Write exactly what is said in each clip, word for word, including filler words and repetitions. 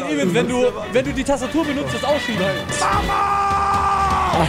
übrigens, wenn du, wenn du die Tastatur benutzt, das Ausschieben. Mama!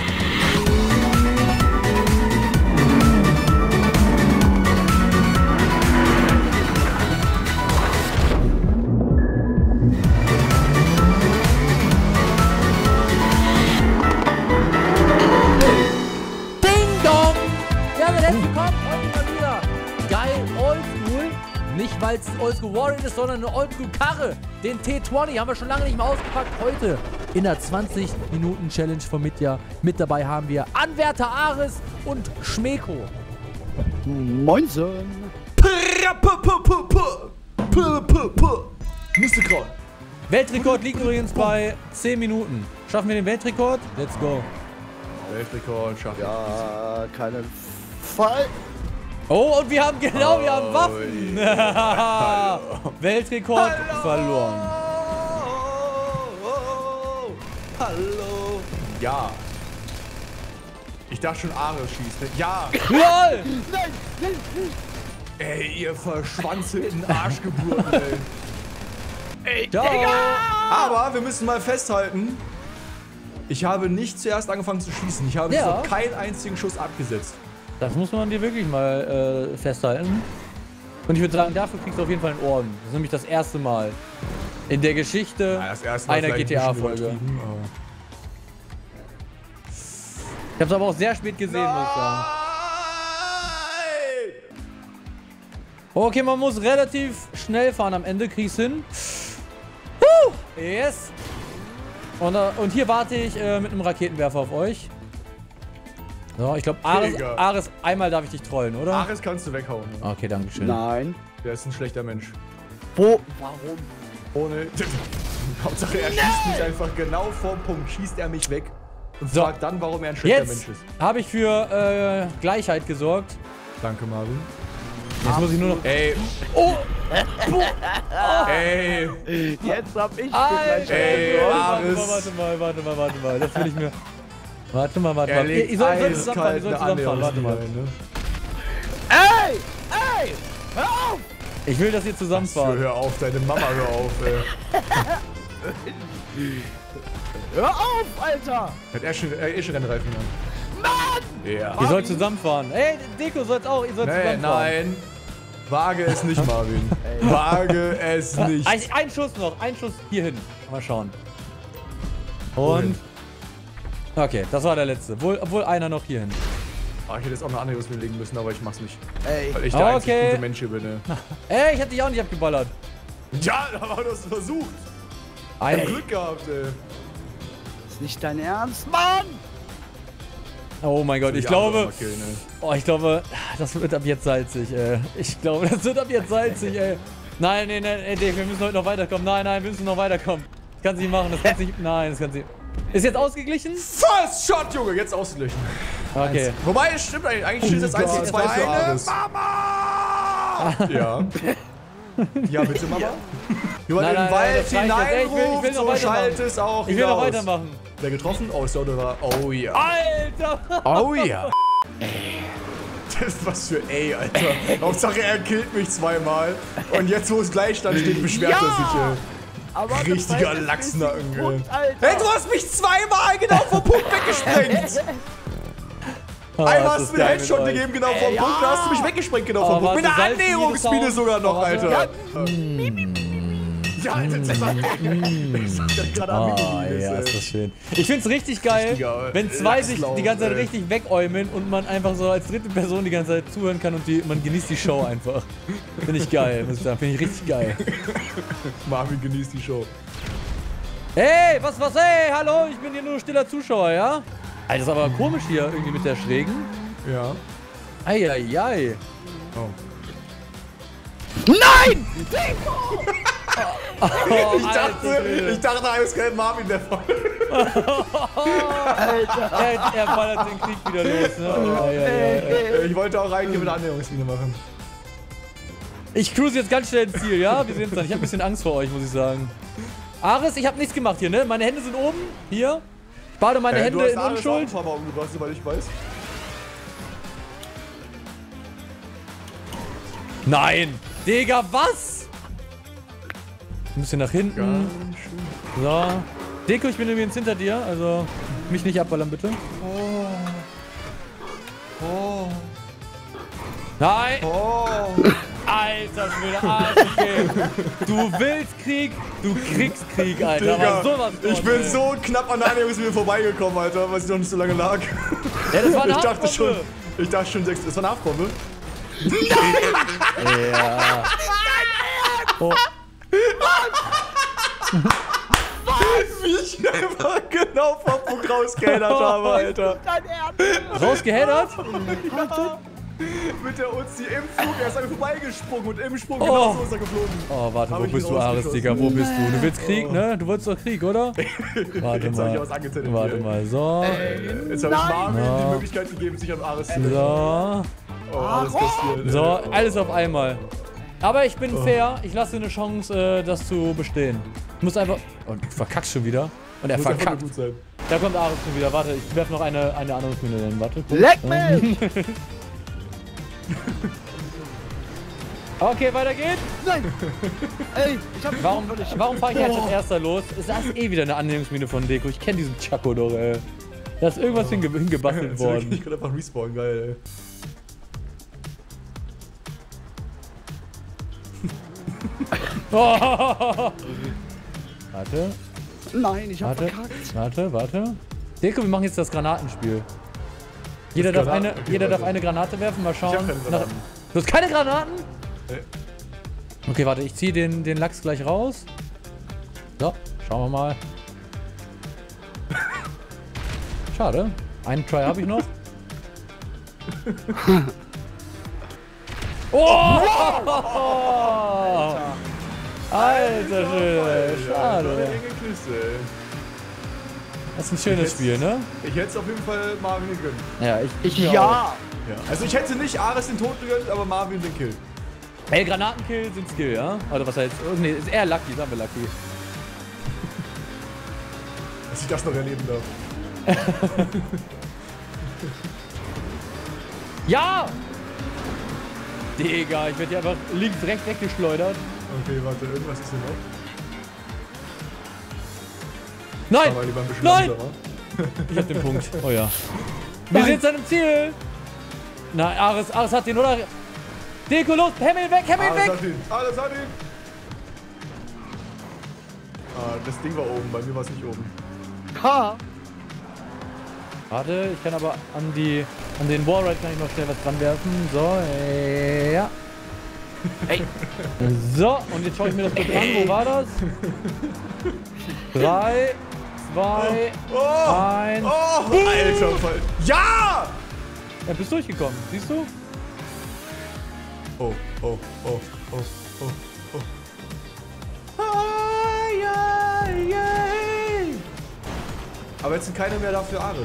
Nicht weil es Oldschool Warrior ist, sondern eine Oldschool Karre. Den T zwanzig haben wir schon lange nicht mehr ausgepackt. Heute in der zwanzig Minuten Challenge von Mitja. Mit dabei haben wir Anwärter Ares und Schmeko. Moinsen. Weltrekord liegt übrigens bei zehn Minuten. Schaffen wir den Weltrekord? Let's go. Weltrekord schaffen wir. Ja, keinen Fall. Oh, und wir haben genau, oh, wir haben Waffen. Yeah. Weltrekord Hallo. verloren. Oh, hallo. Ja. Ich dachte schon, Ares schießt. Ne? Ja. LOL! Nein, nein, nein. Ey, ihr verschwanzelten Arschgeburten, ey. Ey, Ciao. Aber wir müssen mal festhalten, ich habe nicht zuerst angefangen zu schießen. Ich habe ja. noch keinen einzigen Schuss abgesetzt. Das muss man dir wirklich mal äh, festhalten. Und ich würde sagen, dafür kriegst du auf jeden Fall einen Orden. Das ist nämlich das erste Mal in der Geschichte ja, das erste Mal einer G T A-Folge. Ich habe es aber auch sehr spät gesehen, Nein! muss ich sagen. Okay, man muss relativ schnell fahren am Ende, krieg's hin. Woo! Yes! Und, äh, und hier warte ich äh, mit einem Raketenwerfer auf euch. So, ich glaube, Ares, Ares, einmal darf ich dich trollen, oder? Ares kannst du weghauen. Ja. Okay, danke schön. Nein. Der ist ein schlechter Mensch. Wo? Warum? Ohne... Hauptsache, er schießt mich einfach genau vorm Punkt. Schießt er mich weg. Und so. fragt dann, warum er ein schlechter Jetzt Mensch ist. habe ich für äh, Gleichheit gesorgt. Danke, Marvin. Jetzt muss ich nur noch... Ey. Oh! Ey. Jetzt hab ich Alter, für ey, warte mal, warte mal, warte mal, warte mal. Das will ich mir... Warte mal, warte mal. Ihr, ihr sollt zusammenfahren, ihr sollt zusammenfahren, warte mal. Ne? Ey! Ey! Hör auf! Ich will, dass ihr zusammenfahren. Hör auf, deine Mama, hör auf, ey. Hör auf, Alter! Hat er schon, äh, eh schon Rennreifen an. Mann! Ja. Ihr sollt zusammenfahren. Ey, Deko sollt's auch, ihr sollt Nee, zusammenfahren. nein. Wage es nicht, Marvin. Wage es nicht. Ein, ein Schuss noch, ein Schuss hier hin. Mal schauen. Und... Wohin? Okay, das war der letzte. Obwohl, obwohl einer noch hier hin. Ah, ich hätte jetzt auch eine andere Lust legen müssen, aber ich mach's nicht. Ey. Weil ich der einzig Okay. gute Mensch hier bin. Ne? Ey, ich hätte dich auch nicht abgeballert. Ja, da war das versucht. Ein Glück gehabt, ey. Ist nicht dein Ernst, Mann! Oh mein Gott, ich Die glaube... Arme killen, ey. Oh, ich glaube, das wird ab jetzt salzig, ey. Ich glaube, das wird ab jetzt salzig, ey. Nein, nein, nein, ey, wir müssen heute noch weiterkommen. Nein, nein, wir müssen noch weiterkommen. Das kannst du nicht machen, das kannst du nicht... Nein, das kannst du nicht... Ist jetzt ausgeglichen? First Shot, Junge, jetzt ausgeglichen. Okay. Eins. Wobei, es stimmt eigentlich. Eigentlich steht es eins zu zwei für Ares. Mama! Ja. Ja, bitte, Mama. Wie man Nein, in den nein, Wald das reicht jetzt. Ey, ich will- ich will hineinruft, noch so weitermachen. schallt es auch Ich will noch hinaus. weitermachen. Wer getroffen? Oh, ist der oder Oh ja. Alter! Oh ja. Das ist was für ey, Alter. Hauptsache, er killt mich zweimal. Und jetzt, wo es Gleichstand steht, beschwert Ja! er sich, ey. Aber Richtiger Lachsnacken, ey. Punkt, Alter. Hey, du hast mich zweimal genau vom Punkt weggesprengt. Oh, Einmal das hast ist du mir einen geil Headshot mit euch. gegeben, genau vom Ey, Punkt, ja. da hast du mich weggesprengt, genau Oh, vom Punkt. warte, Mit einer Salz, Annäherungsmine Sound. sogar noch, Oh, warte. Alter. Ja. Ja, Alter, das sagt er gerade am Oh, Mini-Minis, ja, ey. ist das schön. Ich find's richtig geil, Richtiger wenn zwei sich Lachslauf, die ganze Zeit ey. richtig wegäumeln und man einfach so als dritte Person die ganze Zeit zuhören kann und die, man genießt die Show einfach. Finde ich geil, muss ich sagen. Finde ich richtig geil. Marvin genießt die Show. Hey, was, was, hey, hallo, ich bin hier nur stiller Zuschauer, ja? Alter, das ist aber komisch hier irgendwie mit der Schrägen. Ja. Eieiei. Oh. Nein! Oh, Ich dachte, ich dachte, eiskalt Marvin der Fall. Alter! er, er ballert den Krieg wieder los, ne? Eieiei. Ich wollte auch reingehen mit der Annäherungslinie machen. Ich cruise jetzt ganz schnell ins Ziel, ja? Wir sehen uns dann. Ich habe ein bisschen Angst vor euch, muss ich sagen. Ares, ich habe nichts gemacht hier, ne? Meine Hände sind oben. Hier. Ich bade meine Hey, Hände du hast in Ares auch ein Unschuld. paar Mal umgebracht, soweit ich weiß. Nein! Digga, was? Ein bisschen nach hinten. Ganz schön. So. Deko, ich bin übrigens hinter dir, also mich nicht abballern, bitte. Oh. Oh. Nein! Oh. Alter Schwede, Arsch, okay. Du willst Krieg, du kriegst Krieg, Alter. Digga, Aber sowas von, ich bin ey. so knapp an der Annäherungslinie vorbeigekommen, Alter, weil sie noch nicht so lange lag. Ja, das war eine Ich dachte schon, Haftbombe. ich dachte schon, sechs, das war eine Haftbombe. Ja. Oh. Wie ich einfach genau vom Punkt rausgehändert habe, Alter. Dein Ernst? Rausgehädert? Ja. Mit der Uzi im Flug, er ist einfach vorbeigesprungen und im Sprung Oh. genauso ist er geflogen. Oh, warte, Hab wo ich bist ihn du, Ares, rausgeschossen. Digga? Wo bist du? Du willst Krieg, ne? Du wolltest doch Krieg, oder? Warte Jetzt hab ich mal. was angezündet Warte hier. mal, so. Jetzt habe ich Marvin Ja. die Möglichkeit gegeben, sich an Ares zu So. Oh, alles kassiert. So, alles auf einmal. Aber ich bin fair, ich lasse dir eine Chance, äh, das zu bestehen. Ich muss einfach... Oh, du verkackst schon wieder. Und er Muss einfach verkackt. nur gut sein. Da kommt Ares schon wieder. Warte, ich werfe noch eine, eine andere Mine hin. Warte. kurz. Leck mich! Okay, weiter geht's. Nein! Ey, ich hab Warum, warum fahre ich jetzt als erster los? Es ist eh wieder eine Annäherungsmine von Deko. Ich kenne diesen Chaco doch, ey. Da ist irgendwas hinge hingebastelt Ich worden. kann einfach respawnen, geil, ey. Oh. Warte, Nein, ich hab warte, verkackt. warte, warte. Deko, wir machen jetzt das Granatenspiel. Jeder, Das darf eine, Granaten- okay, jeder darf warte. eine Granate werfen, mal schauen. Ich hab keine nach- Granaten. Du hast keine Granaten? Nee. Okay, warte, ich ziehe den, den Lachs gleich raus. So, schauen wir mal. Schade. Einen Try habe ich noch. Oh! Alter Schwede, So eine schade. enge Kiste, ey. Das ist ein schönes Spiel, ne? Ich hätte es auf jeden Fall Marvin gegönnt. Ja, ich, ich mir auch. Ja! Ja. Also ich hätte nicht Ares den Tod gegönnt, aber Marvin den Kill. Ey, Granatenkill sind Skill, ja? Oder was heißt? Oh, nee, ist eher Lucky, sagen wir Lucky. Dass ich das noch erleben darf. Ja! Digga, ich werde hier einfach links, rechts weggeschleudert. Okay, warte, irgendwas ist hier noch. Nein! Aber lieber ein bisschen Nein! langsamer. Ich hab den Punkt. Oh ja. Wir sind an dem Ziel! Na, Ares, Ares hat den, oder? Deko, los! Hämmel ihn weg, Hämmel ihn Alles weg! hat ihn! Alles hat ihn! Ah, das Ding war oben, bei mir war es nicht oben. Ha! Warte, ich kann aber an die, an den Wallride kann ich noch schnell was dran werfen. So, äh, ja. Ey. So, und jetzt schaue ich mir das kurz an. Wo war das? Drei, zwei, Oh! eins. Oh! Alter Fall! Ja! Ja, bist durchgekommen. Siehst du? Oh, oh, oh, oh, oh, oh. Aber jetzt sind keine mehr da für Ares.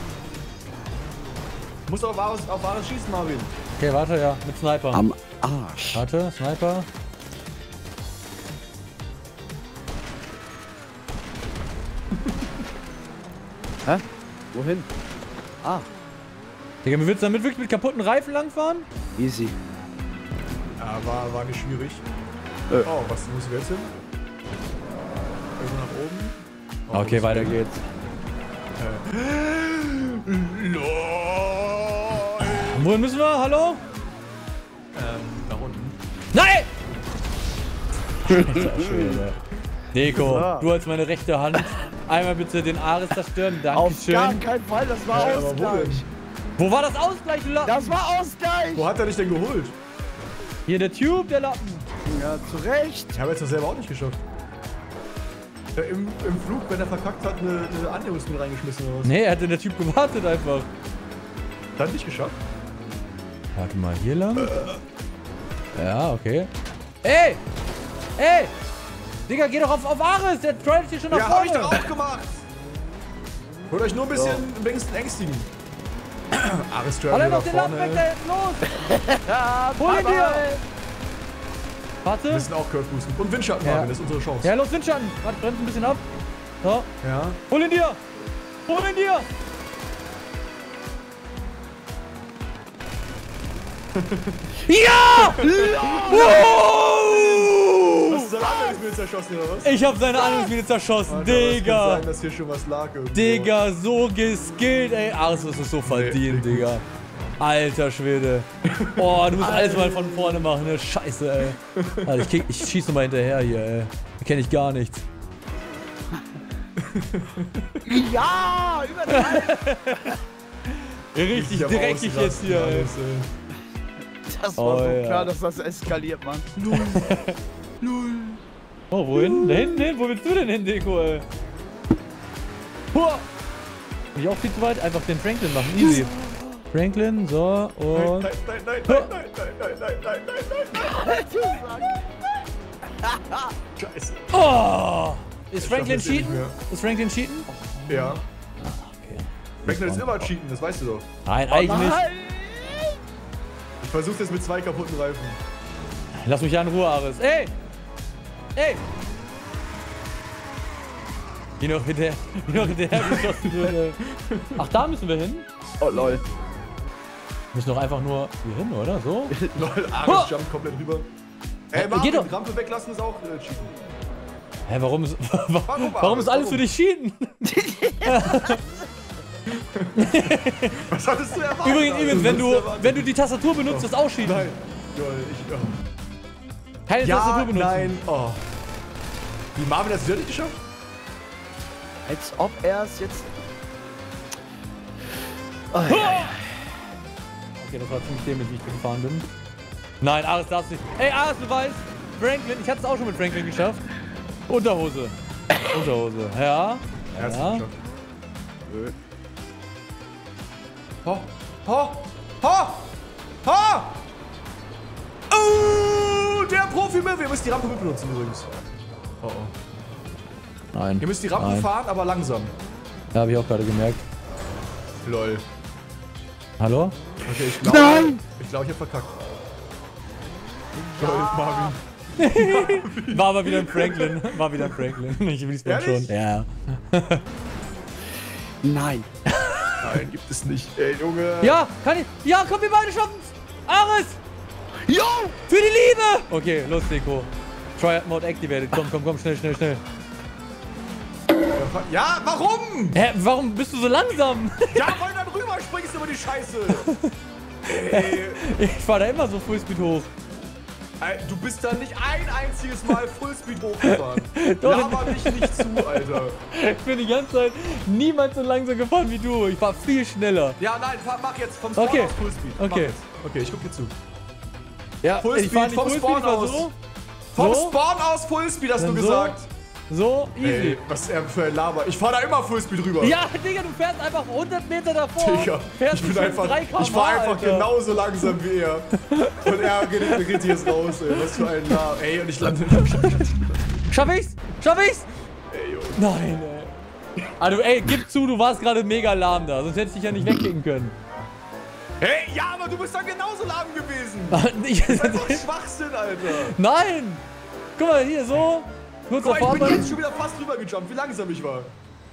Muss auf Ares, auf Ares schießen, Marvin. Okay, warte, ja, mit Sniper. Am Arsch. Warte, Sniper. Hä? Wohin? Ah, Digga, willst du damit wirklich mit kaputten Reifen langfahren? easy. Ja, war, war nicht schwierig. Äh. Oh, was muss ich jetzt hin? Irgendwo nach oben. Oh, Okay, muss weiter ich- geht's. LOL! Wohin müssen wir? Hallo? Ähm, nach unten. Nein! Deko, Ja. du als meine rechte Hand. Einmal bitte den Ares zerstören. Auf gar Dankeschön. keinen Fall, das war Ja, aber wo Ausgleich. denn? Wo war das Ausgleich? du Lappen? Das war Ausgleich! Wo hat er dich denn geholt? Hier der Tube, der Lappen. Ja, zu Recht. Ich habe jetzt das selber auch nicht geschafft. Ja, im, Im Flug, wenn er verkackt hat, eine, eine Annäherungsmine reingeschmissen oder was? Nee, er hat in der Typ gewartet einfach. Hat nicht geschafft. Warte mal, hier lang. Ja, okay. Ey! Ey! Digga, geh doch auf, auf Ares, der tradet hier schon nach Ja, hab ich vorne. doch auch gemacht. Wollt euch nur ein bisschen wenigstens ängstigen. Ares Hat er tradet noch nach den Lappen weg, vorne. der ist los! Ja, Hol ihn bye, dir! bye. Warte. Wir müssen auch Curve boosten. Und Windschatten, Ja. Marvin, das ist unsere Chance. Ja, los, Windschatten. Warte, bremst ein bisschen ab. So. Ja. Hol ihn dir! Hol ihn dir! Ja! Wow! Was ist denn anders? Antriebswelle zerschossen, oder was? Ich hab seine Antriebswelle zerschossen, Alter, aber es Digga. kann sein, dass hier schon was lag irgendwo. Digga, so geskillt, ey. Ares, du hast es so verdient, nee, Digga. Alter Schwede. Oh, du musst alles mal von vorne machen, ne? Scheiße, ey. Alter, ich, krieg, ich schieß nochmal hinterher hier, ey. Da kenn ich gar nichts. Ja, übertreiben. Richtig am dreckig jetzt Ausrasten hier, ey. alles, ey. Das war Oh, so ja. klar, dass das eskaliert, Mann. Null. Null. Oh, wohin? Da hinten hin? Wo willst du denn hin, Deko, ey? Hua! Bin ich auch viel zu weit? Einfach den Franklin machen, easy. Franklin, so, Nein, und... nein, nein, nein, nein, nein, nein, nein, nein, nein, nein, nein. Scheiße. Oh! Ist Ich Franklin schaff das eh nicht cheaten? mehr. Ist Franklin cheaten? Ja. Okay. Franklin ist immer cheaten, das weißt du doch. Nein, eigentlich nicht. Nein. Ich versuch's jetzt mit zwei kaputten Reifen. Lass mich ja in Ruhe, Ares. Ey! Ey! Wie noch hinterher, wie noch hinterher geschossen wird, ey. Ach, da müssen wir hin? Oh, lol. Wir müssen doch einfach nur hier hin, oder? So? Lol, Ha! Ares jumpt komplett rüber. Ey, Äh, Marvin, geht doch. Rampe weglassen ist auch äh, cheaten. Hä, warum ist, warum, Warum, ist alles warum? für dich cheaten? Was hattest du erwartet? Übrigens, Alter? übrigens, wenn Was du, hast erwartet? wenn du die Tastatur benutzt, ist auch cheaten. Nein. Lol, ich... Oh. Keine Ja, Tastatur benutzen. nein. Oh. Wie Marvin das wieder nicht geschafft? Als ob er es jetzt... Oh, Okay, das war ziemlich dämlich, wie ich gefahren bin. Nein, Ares darf's nicht. Ey, Ares, du weißt, Franklin, ich hatte es auch schon mit Franklin geschafft. Unterhose. Unterhose, ja. Er hat's Ja. nicht geschafft. Ho! Ho! Ho! Ho! Oh, der Profi mit. Wir müssen die Rampe mit benutzen übrigens. Oh oh. Nein. Ihr müsst die Rampe Nein. fahren, aber langsam. Ja, hab ich auch gerade gemerkt. Lol. Hallo? Okay, ich glaube. Nein! Ich glaube, ich hab verkackt. Lol, Marvin. War aber wieder ein Franklin. War wieder ein Franklin. Ich will es schon. Ehrlich? Ja. Nein. Nein, gibt es nicht. Ey, Junge. Ja, kann ich. Ja, komm, wir beide schaffen's. Ares! Jo! Für die Liebe! Okay, los, Deko. Triad Mode activated. Komm, komm, komm, schnell, schnell, schnell. Ja, warum? Hä, warum bist du so langsam? Ja, weil du dann rüberspringst über die Scheiße. Ey, Ich fahr da immer so Fullspeed hoch. ey, du bist da nicht ein einziges Mal Fullspeed hochgefahren. Doch. Laber mich nicht zu, Alter. Ich bin die ganze Zeit niemals so langsam gefahren wie du. Ich fahr viel schneller. Ja, nein, fahr- mach jetzt vom Spawn Okay. aus Fullspeed. Mach Okay. jetzt. Okay, ich guck dir zu. Ja, Fullspeed, ich fahr nicht vom Fullspeed, Spawn ich fahr aus. so. Vom So? Spawn aus Fullspeed hast Dann du so. gesagt. So, easy. Ey, was er für ein Laber. Ich fahr da immer Fullspeed rüber. Ja, Digga, du fährst einfach hundert Meter davor. Digga, fährst ich bin schon einfach, drei ich fahr einfach Alter. genauso langsam wie er. Und er geht, geht jetzt raus, ey. Was für ein Laber. Ey, und ich lande. Schaff ich's? Schaff ich's? Ey, Junge. Nein, ey. Also, ey, gib zu, du warst gerade mega lahm da. Sonst hätte ich dich ja nicht wegkicken können. Hey, ja, aber du bist dann genauso lahm gewesen. Ich- Das ist einfach Schwachsinn, Alter. Nein! Guck mal, hier so. Kurz Guck mal, ich bin davor. jetzt schon wieder fast rüber gejumpt, wie langsam ich war.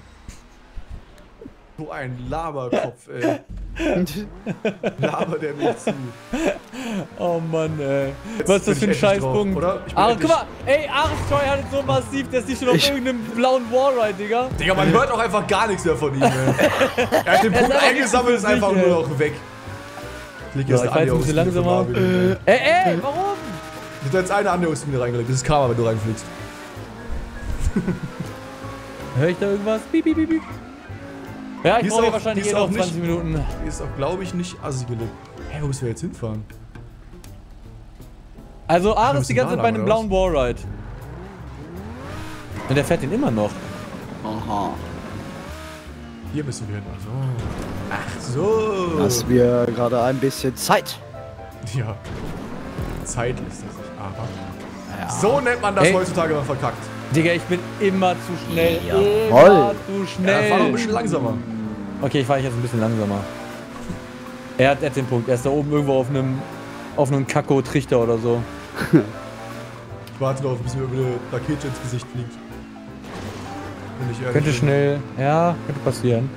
So ein Laberkopf, ey. Laber der mich zu. Oh Mann, ey. Was ist das für ein bin ich endlich Scheißpunkt? drauf, oder? Ich bin Ares, endlich- guck mal, ey, Ares Troy hat es so massiv, der ist nicht schon auf Ich- irgendeinem blauen Wallride, Digga. Digga, man hört auch einfach gar nichts mehr von ihm, ey. Er hat den Punkt einfach eingesammelt, ist für sich, einfach ey. nur noch weg. Leg Ja, jetzt ich eine fahr jetzt ein bisschen Annäherungsmine langsamer. für Marvin. Ey, ey, warum? Ich hab jetzt eine Annäherungsmine reingelegt. Das ist Karma, wenn du reinfliegst. Hör ich da irgendwas? Piep, piep, piep, piep. Ja, Die ich ist brauche auch- wahrscheinlich die eh ist noch auch nicht- zwanzig Minuten. Die ist auch, glaube ich, nicht assi gelegt. Hä, wo müssen wir jetzt hinfahren? Also, Ares müssen die ganze Zeit da bei lang, einem oder blauen Wallride. Und der fährt den immer noch. Aha. Hier müssen wir hin. Ach so. Ach so. Lass mir gerade ein bisschen Zeit. Ja. Zeit lässt er sich, aber. Ja. So nennt man das Ey. heutzutage mal verkackt. Digga, ich bin immer zu schnell. Jawohl. Immer zu Ja, schnell. fahr doch ein bisschen langsamer. Okay, ich fahre jetzt ein bisschen langsamer. Er hat, er hat den Punkt. Er ist da oben irgendwo auf einem auf einem Kakko-Trichter oder so. Ich warte noch, bis mir über eine Rakete ins Gesicht fliegt. Wenn ich ehrlich Könnte bin. schnell. Ja, könnte passieren.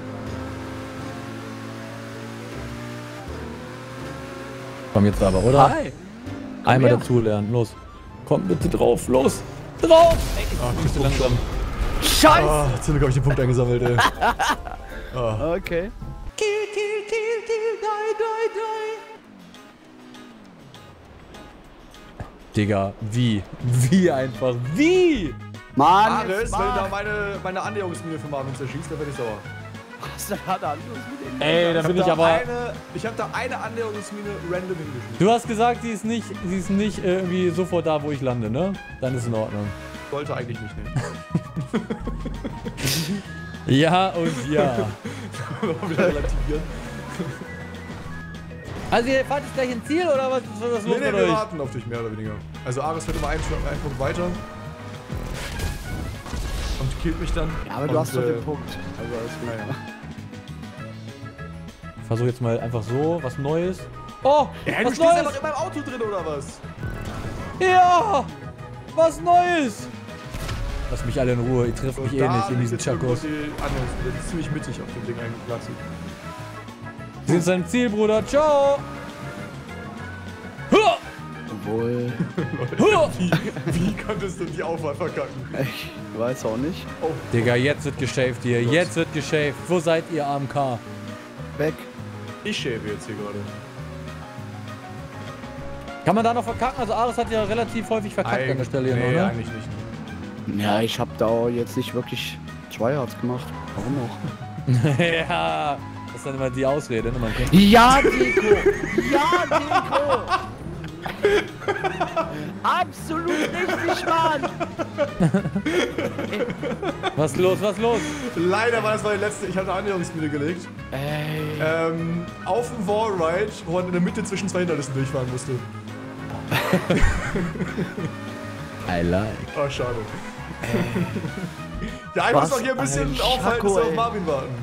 Komm jetzt aber, oder? Hi. Einmal her. dazu lernen. Los. Komm bitte drauf. Los. Drauf! Ey, Ah, ich bin zu langsam. Scheiße! Ah, zum Glück habe ich den Punkt eingesammelt, ey. Ah. Okay. Kill, kill, kill, kill, die, die, die. Digga, wie? Wie einfach? Wie? Mann! Ares, jetzt wenn du da mach. meine, meine Annäherungsmine für Marvin zerschießt, dann werde ich sauer. Was denn hat er anderes mit dem? Ey, da Ich bin hab ich da aber... Eine, ich habe da eine Annäherungsmine random hingeschmissen. Du hast gesagt, sie ist nicht, sie ist nicht äh, irgendwie sofort da, wo ich lande, ne? Dann ist in Ordnung. Sollte eigentlich nicht, ne? Ja und ja. Mal wieder relativieren. Also ihr fahrt jetzt gleich ins Ziel oder was ist was los Nee, nee, mit wir euch? warten auf dich, mehr oder weniger. Also Ares wird immer einen, einen Punkt weiter. Und killt mich dann. Ja, aber du und, hast doch äh, den Punkt. Also alles gut. Naja. Ich versuche jetzt mal einfach so, was Neues. Oh, Ja, du was stehst Neues! einfach in meinem Auto drin, oder was? Ja, was Neues! Lasst mich alle in Ruhe, ihr trefft mich eh nicht in diesen Chakos. Die Annäherungsmine, die ist ziemlich mittig auf dem Ding eingeplatzt. Wir sind seinem Ziel, Bruder. Ciao! Hua! Obwohl, Hua! Wie, wie konntest du die Aufwahl verkacken? ich weiß auch nicht. Oh, Digga, jetzt wird geschäft hier. Jetzt wird geschäft. Wo seid ihr, A M K? Weg. ich schäbe jetzt hier gerade. Kann man da noch verkacken? Also Ares hat ja relativ häufig verkackt an der Stelle hier nee, noch, ne? eigentlich nicht. Ja, ich hab da auch jetzt nicht wirklich Tryhards gemacht. Warum auch? Ja, das ist dann immer die Ausrede, ne? Man kennt. Ja, Deko! Ja, Deko! Absolut richtig, Mann! Was ist los, was ist los? Leider war das meine letzte, ich hatte eine Annäherungsmine gelegt. Ey. Ähm, auf dem Wallride, wo man in der Mitte zwischen zwei Hindernissen durchfahren musste. I like. Oh, schade. Ja, ich Was muss doch hier ein bisschen ein aufhalten, Schacko, dass wir auf ey. Marvin warten.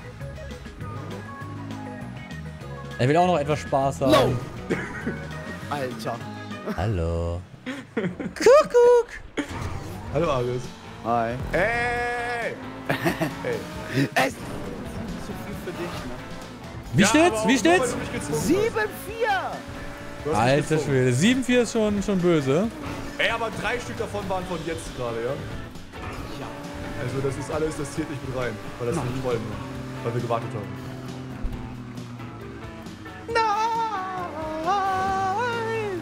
Er will auch noch etwas Spaß haben. No. Alter. Hallo. Kuckuck. Hallo, Ares. Hi. Hey! Hey. Es ist zu viel für dich, ne? Wie Ja, steht's? aber auch Wie nur, steht's? weil du mich gezwungen hast. sieben vier! Du hast mich Alter gezwungen. Schwede. sieben vier ist schon, schon böse. Ey, aber drei Stück davon waren von jetzt gerade, ja? Ja. Also das ist alles, das zählt nicht mit rein, weil das nicht wollen, weil wir gewartet haben. Nein!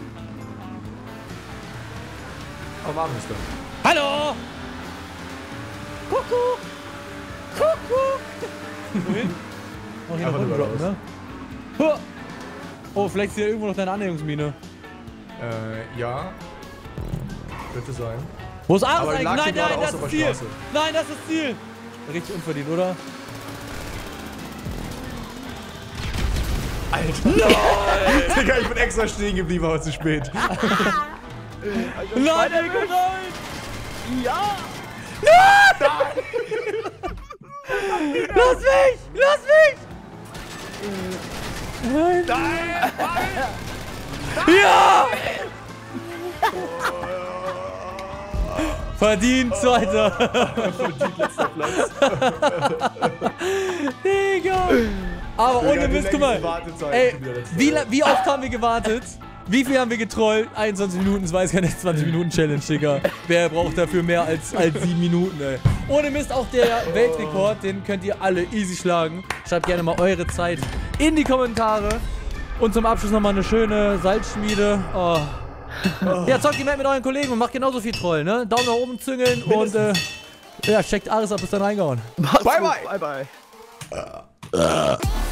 Aber Marvin ist da. Hallo! Kuckuck! Kuckuck! Wohin? Oh, hier noch Einfach nur rumdroppen, raus. ne? Huh. Oh, vielleicht ist hier irgendwo noch deine Annäherungsmine. Äh, ja. Könnte sein. Wo ist Ares Aber eigentlich? lag Nein, hier gerade nein, das auch ist auf Ziel! der Straße. Nein, das ist Ziel! Richtig unverdient, oder? Alter! Digga, ich bin extra stehen geblieben, aber zu spät. Nein, Digga, nein! Ja! Lass mich! Lass mich! Nein! Nein! Ja! Verdient, Zweiter! Verdient letzter Platz. Digga! Aber Digga, ohne die Mist, guck mal. längste Wartezeit Ey, schon wieder letzter wie, Platz. la- wie oft haben wir gewartet? Wie viel haben wir getrollt? einundzwanzig Minuten, das war jetzt keine zwanzig Minuten Challenge, Digga. Wer braucht dafür mehr als, als sieben Minuten, ey? Ohne Mist, auch der Weltrekord, den könnt ihr alle easy schlagen. Schreibt gerne mal eure Zeit in die Kommentare. Und zum Abschluss nochmal eine schöne Salzschmiede. Oh. Ja, zockt die Map mit euren Kollegen und macht genauso viel Troll, ne? Daumen nach oben züngeln und äh, ja, checkt Ares ab, bis dann reingehauen. Mach's Bye, gut. bye. Bye, bye.